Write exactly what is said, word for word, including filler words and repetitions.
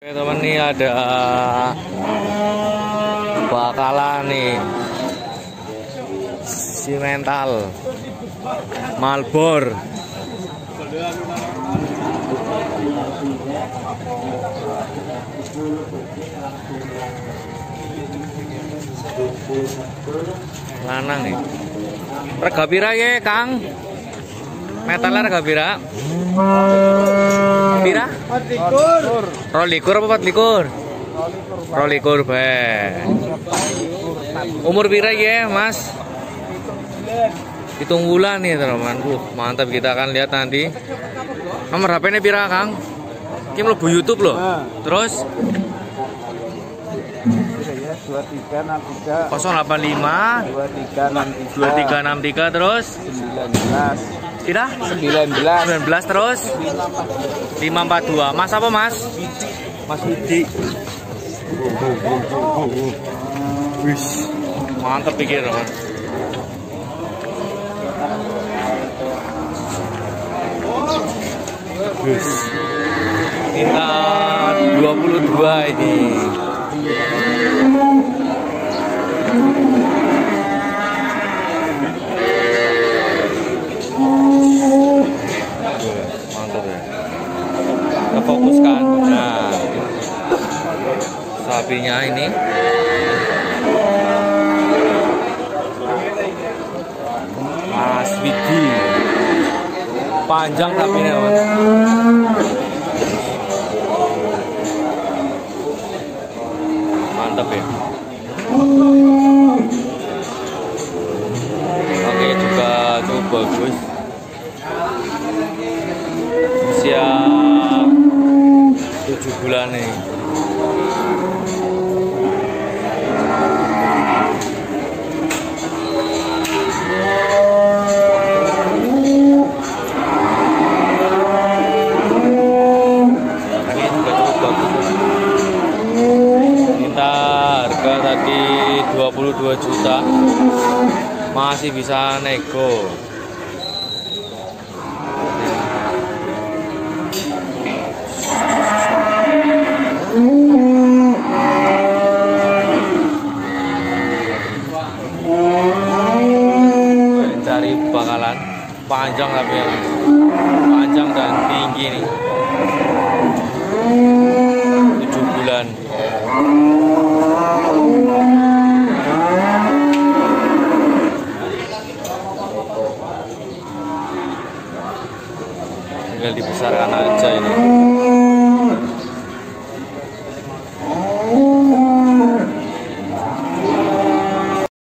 Oke teman, nih ada bakalan nih simental Malbor. Lanang nih. Rega pira ya, Kang? Metalnya rega pira? Pira? Rolikur apa empat likur? Rolikur be. Umur pira ya, Mas? Hitung bulan nih teman. Uh, mantap, kita akan lihat nanti. Nomor H P-nya pira, Kang? Ini mlebu YouTube loh. Terus dua tiga enam tiga nol delapan lima dua tiga enam tiga dua tiga enam tiga terus sembilan belas kira sembilan belas sembilan belas terus lima empat dua. Mas apa, Mas? Mas Widi. Wis, mantep pikir, teman. Wis. Kita dua puluh dua ini. Mantap ya. Kita fokuskan. Nah, sapinya ini Mas Widi. Panjang sapinya, Mas. Mantap ya. Oke, juga cukup bagus. Usia tujuh bulan nih. Ini juga cukup bagus. Kita harga tadi dua puluh dua juta. Masih bisa nego. Cari bakalan panjang tapi panjang dan tinggi nih.